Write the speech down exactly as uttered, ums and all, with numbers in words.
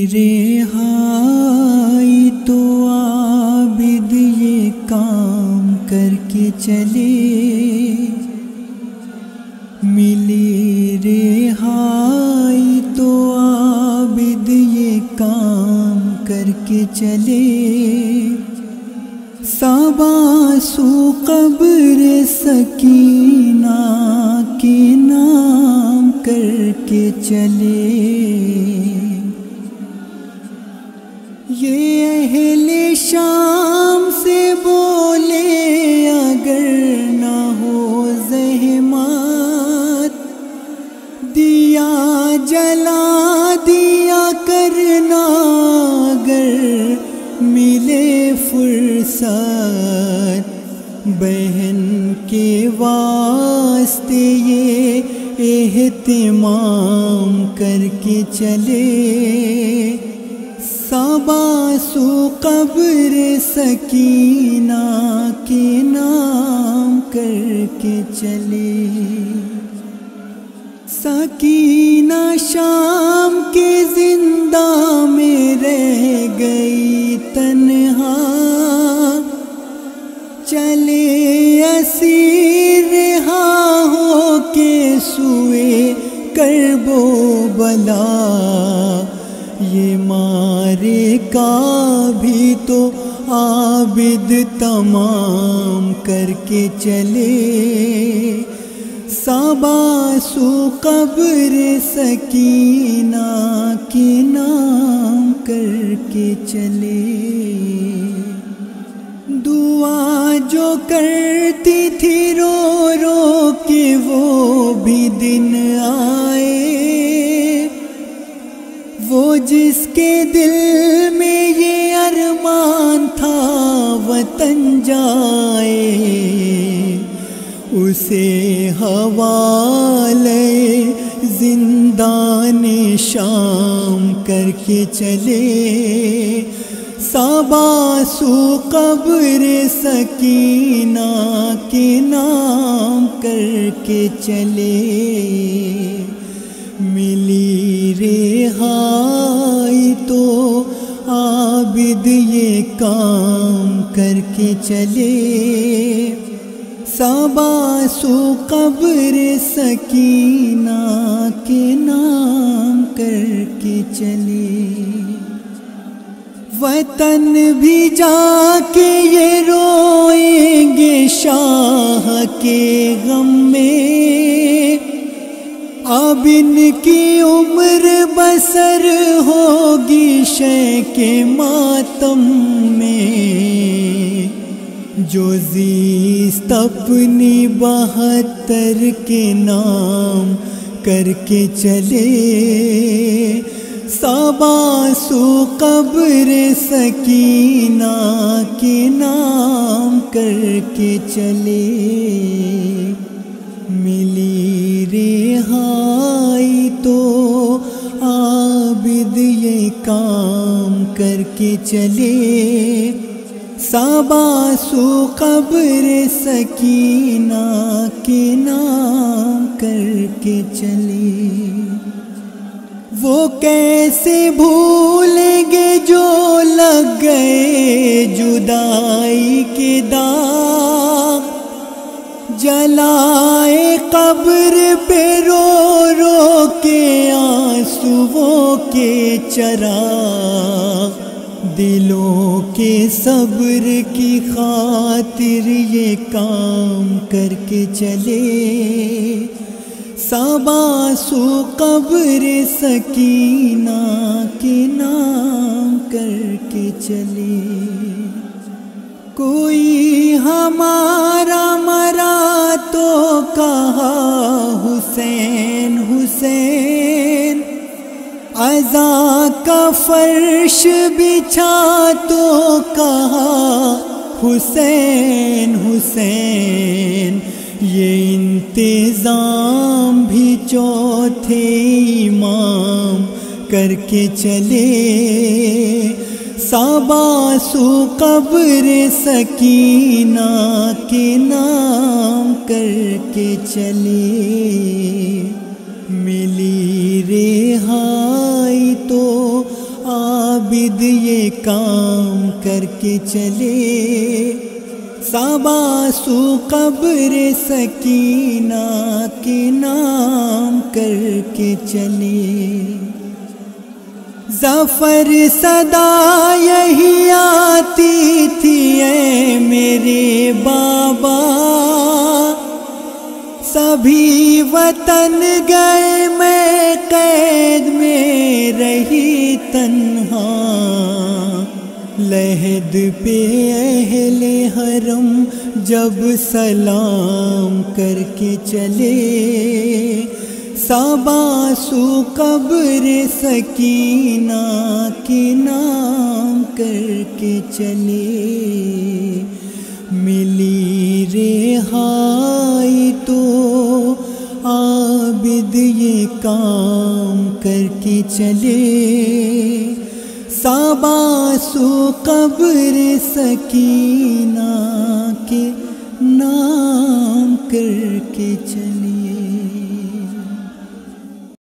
رہائی تو عابد یہ کام کر کے چلے، ملی رہائی تو عابد یہ کام کر کے چلے، ساباسو قبر سکینہ کے نام کر کے چلے۔ یہ اہل شام سے بولے اگر نہ ہو زحمت، دیا جلا دیا کرنا اگر ملے فرصت، بہن کے واسطے یہ اہتمام کر کے چلے، ساباسو قبر سکینہ کے نام کر کے چلے۔ سکینہ شام کے زندہ میں رہ گئی تنہا، چلے اسیر رہا ہو کے سوئے کرب و بلا، یہ مارے کا بھی تو عابد تمام کر کے چلے، ساباسو قبر سکینہ کے نام کر کے چلے۔ دعا جو کرتی تھی رو رو کے وہ بھی دن آئے، وہ جس کے دل میں یہ ارمان تھا وطن جائے، اسے حوالے زندان شام کر کے چلے، ساباسو قبر سکینہ کے نام کر کے چلے، ملی رہائی تو عابد یہ کام کر کے چلے، ساباسو قبر سکینہ کے نام کر کے چلے۔ وطن بھی جا کے یہ روئیں گے شاہ کے غم میں، اب ان کی عمر بسر ہوگی شے کے ماتم میں، جو زیست اپنی بہتر کے نام کر کے چلے، ساباسو قبر سکینہ کے نام کر کے چلے، ملی رہائی تو عابد یہ کام کر کے چلے، ساباسو قبر سکینہ کے نام کر کے چلے۔ وہ کیسے بھولیں گے جو لگ گئے جدائی کے داغ، جلائے قبر پہ رو رو کے آنسوؤں کے چراغ، دلوں کے صبر کی خاطر یہ کام کر کے چلے، ساباسو قبر سکینہ کے نام کر کے چلے۔ کوئی ہمارا مرا تو کہا حسین حسین، عزا کا فرش بچھا تو کہا حسین حسین، یہ انتظام بھی چوتھے امام کر کے چلے، ساباسو قبر سکینہ کے نام کر کے چلے، ملی رہائی تو عابد یہ کام کر کے چلے، ساباسو قبر سکینہ کے نام کر کے چلے۔ ظفر صدا یہی آتی تھی اے میرے بابا، سبھی وطن گئے میں قید میں رہی تنہا، لحد پہ اہل حرم جب سلام کر کے چلے، ساباسو قبر سکینہ کے نام کر کے چلے۔ ملی رہائی تو عابد یہ کام کر کے چلے، ساباسو قبر سکینہ کے نام کر کے چلے۔